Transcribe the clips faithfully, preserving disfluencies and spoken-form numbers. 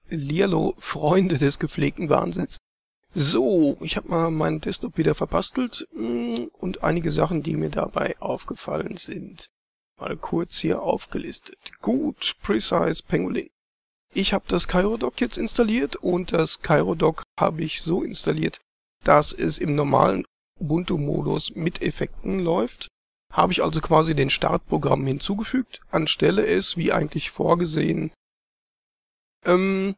Lierlo, Freunde des gepflegten Wahnsinns. So, ich habe mal meinen Desktop wieder verbastelt mm, und einige Sachen, die mir dabei aufgefallen sind, mal kurz hier aufgelistet. Gut, Precise Pangolin. Ich habe das CheiroDock jetzt installiert und das CheiroDock habe ich so installiert, dass es im normalen Ubuntu-Modus mit Effekten läuft. Habe ich also quasi den Startprogrammen hinzugefügt, anstelle es, wie eigentlich vorgesehen, ähm,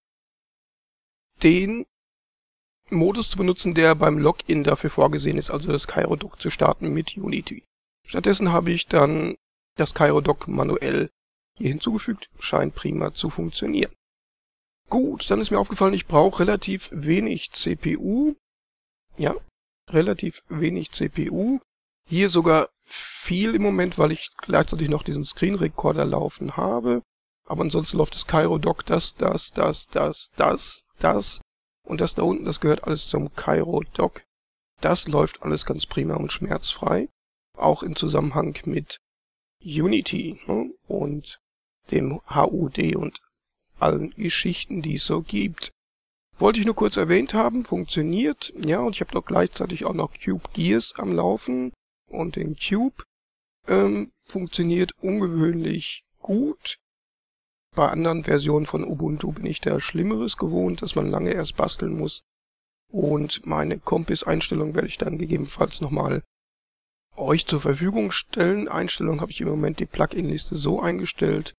den Modus zu benutzen, der beim Login dafür vorgesehen ist, also das CheiroDock zu starten mit Unity. Stattdessen habe ich dann das CheiroDock manuell hier hinzugefügt, scheint prima zu funktionieren. Gut, dann ist mir aufgefallen, ich brauche relativ wenig C P U. Ja, relativ wenig C P U. Hier sogar viel im Moment, weil ich gleichzeitig noch diesen Screen Recorder laufen habe. Aber ansonsten läuft das CheiroDock das, das, das, das, das, das. Und das da unten, das gehört alles zum CheiroDock. Das läuft alles ganz prima und schmerzfrei. Auch im Zusammenhang mit Unity, ne? Und dem H U D und allen Geschichten, die es so gibt. Wollte ich nur kurz erwähnt haben, funktioniert. Ja, und ich habe doch gleichzeitig auch noch Cube Gears am Laufen. Und den Cube ähm, funktioniert ungewöhnlich gut. Bei anderen Versionen von Ubuntu bin ich da Schlimmeres gewohnt, dass man lange erst basteln muss. Und meine Kompis-Einstellung werde ich dann gegebenenfalls nochmal euch zur Verfügung stellen. Einstellung habe ich im Moment die Plugin-Liste so eingestellt.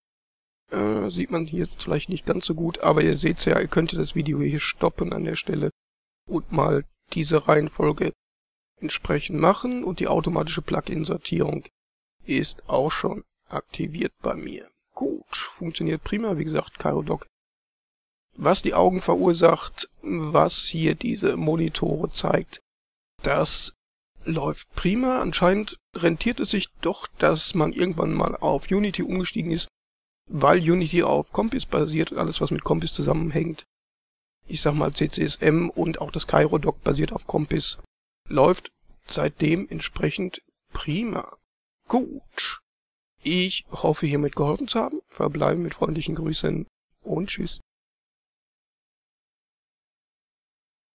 Äh, sieht man hier vielleicht nicht ganz so gut, aber ihr seht ja, ihr könnt das Video hier stoppen an der Stelle und mal diese Reihenfolge entsprechend machen. Und die automatische Plugin-Sortierung ist auch schon aktiviert bei mir. Gut, funktioniert prima, wie gesagt, CheiroDock. Was die Augen verursacht, was hier diese Monitore zeigt, das läuft prima. Anscheinend rentiert es sich doch, dass man irgendwann mal auf Unity umgestiegen ist, weil Unity auf Compiz basiert und alles, was mit Compiz zusammenhängt. Ich sag mal C C S M und auch das CheiroDock basiert auf Compiz. Läuft seitdem entsprechend prima. Gut. Ich hoffe, hiermit geholfen zu haben. Verbleibe mit freundlichen Grüßen und tschüss.